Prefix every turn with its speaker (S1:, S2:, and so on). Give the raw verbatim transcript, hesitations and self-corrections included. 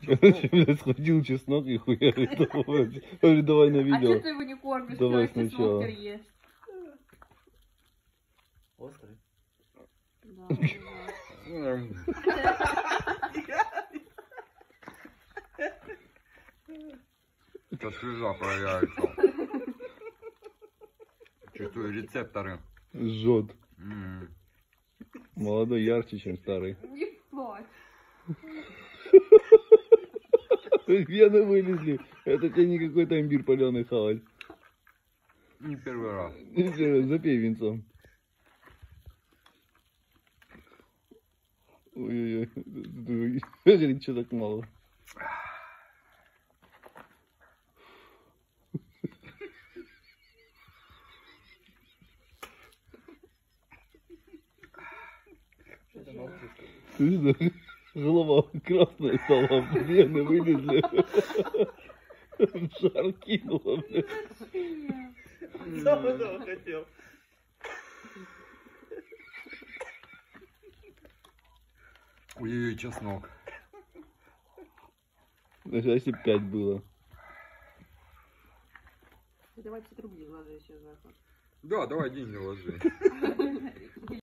S1: Короче, блядь, схватил чеснок и хуярит. Говорит, давай на
S2: А
S1: видео.
S2: что ты его не кормишь?
S1: Давай
S2: что
S1: сначала.
S2: чеснок ест?
S3: Острый?
S2: Да,
S4: Это слеза проявляется. Чувствую рецепторы.
S1: Жжет.
S4: М.
S1: Молодой ярче, чем старый.
S2: не плачь.
S1: Вены вылезли. Это тебе не какой-то имбирь паленый хавать.
S4: Не первый раз.
S1: Запей винцом. Ой-ой-ой. Говорит, что так мало.
S3: Что-то ногти.
S1: Слышишь, голова красная стала, вены вылезли. Жар кинула, блядь.
S3: Сам этого хотел.
S4: Ой-ой-ой, чеснок.
S1: Даже если пять было.
S2: Давай пятьдесят рублей вложи еще за это.
S4: Да, давай деньги ложи.